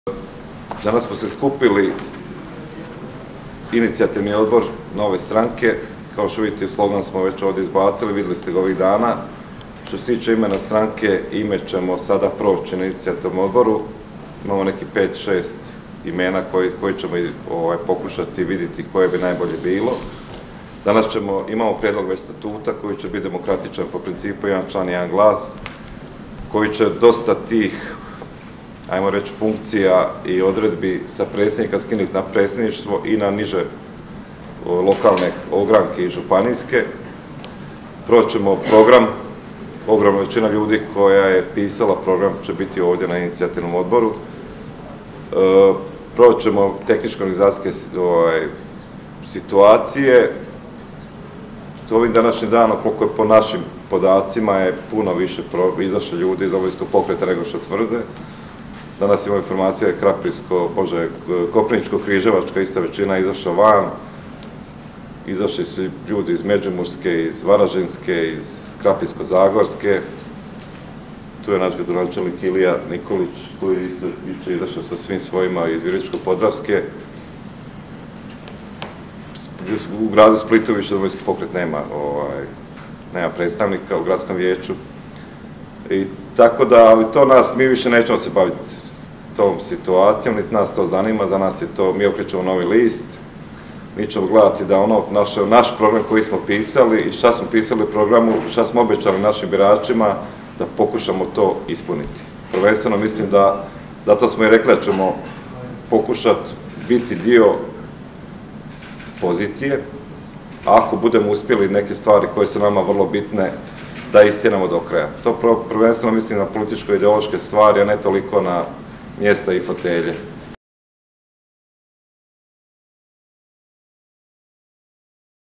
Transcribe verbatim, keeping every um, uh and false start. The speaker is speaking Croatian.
Danas smo se skupili inicijativni odbor Nove stranke. Kao što vidite, slogan smo već ovdje izbacili, vidjeli ste ga ovih dana. Što se tiče imena stranke, ime ćemo sada proći na inicijativnom odboru. Imamo neki pet šest imena koji, koji ćemo ovaj, pokušati vidjeti koje bi najbolje bilo. Danas ćemo, imamo prijedlog već statuta koji će biti demokratičan po principu jedan član, jedan glas, koji će dosta tih, ajmo reći, funkcija i odredbi sa predsjednika skinuti na predsjedništvo i na niže lokalne ogranke i županijske. Proćemo program, ogromna većina ljudi koja je pisala program će biti ovdje na inicijativnom odboru. E, proćemo tehničko-organizacijske ovaj, situacije. Ovim današnjim danom, koliko je po našim podacima, je puno više izašli ljudi iz Domovinskog pokreta nego što tvrde. Danas imamo informacije da je Krapinsko, bože, Koprivničko-križevačka ista većina izašla van. Izašli su ljudi iz Međimurske, iz Varaždinske, iz Krapinsko-zagorske. Tu je naš gradonačelnik Ilija Nikolić, koji je isto izašao sa svim svojima iz Virovitičko-podravske. U gradu Splitu više Domovinski pokret nema, ovaj, nema predstavnika u gradskom vijeću. I tako da, ali to nas, mi više nećemo se baviti tom situacijom, niti nas to zanima, za nas je to, mi okrećemo novi list, mi ćemo gledati da ono, naš, naš program koji smo pisali i šta smo pisali u programu, šta smo obećali našim biračima, da pokušamo to ispuniti. Prvenstveno mislim da, zato smo i rekli da ćemo pokušati biti dio pozicije, a ako budemo uspjeli neke stvari koje su nama vrlo bitne, da istjenamo do kraja. To prvenstveno mislim na političko-ideološke stvari, a ne toliko na mjesta i fotelje.